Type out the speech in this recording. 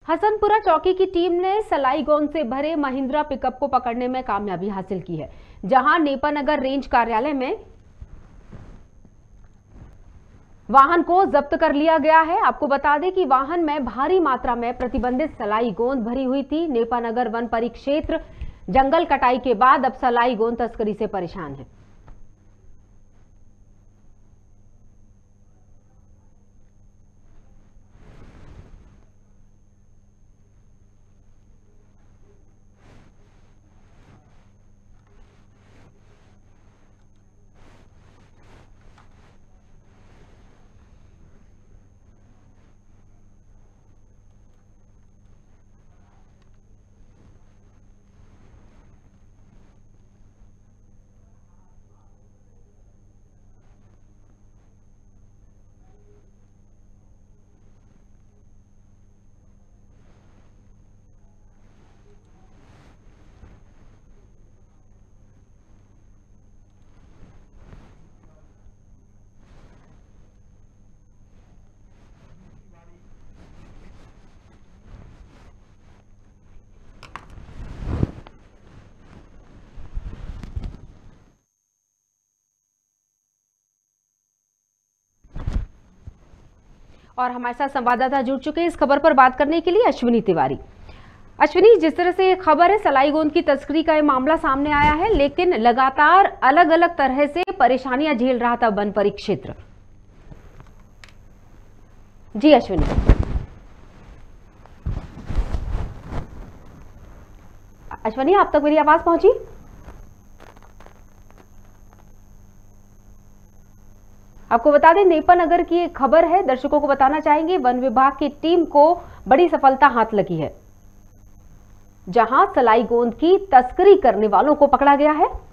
हसनपुरा चौकी की टीम ने सलाई गोंद से भरे महिंद्रा पिकअप को पकड़ने में कामयाबी हासिल की है, जहां नेपानगर रेंज कार्यालय में वाहन को जब्त कर लिया गया है। आपको बता दें कि वाहन में भारी मात्रा में प्रतिबंधित सलाई गोंद भरी हुई थी। नेपानगर वन परिक्षेत्र जंगल कटाई के बाद अब सलाई गोंद तस्करी से परेशान है। और हमारे साथ संवाददाता जुड़ चुके हैं इस खबर पर बात करने के लिए, अश्विनी तिवारी। अश्विनी, जिस तरह से ये खबर है, सलाई गोंद की तस्करी का ये मामला सामने आया है, लेकिन लगातार अलग अलग तरह से परेशानियां झेल रहा था वन परिक्षेत्र। जी अश्विनी। अश्विनी, आप तक मेरी आवाज पहुंची? आपको बता दें, नेपानगर की एक खबर है, दर्शकों को बताना चाहेंगे, वन विभाग की टीम को बड़ी सफलता हाथ लगी है, जहां सलाई गोंद की तस्करी करने वालों को पकड़ा गया है।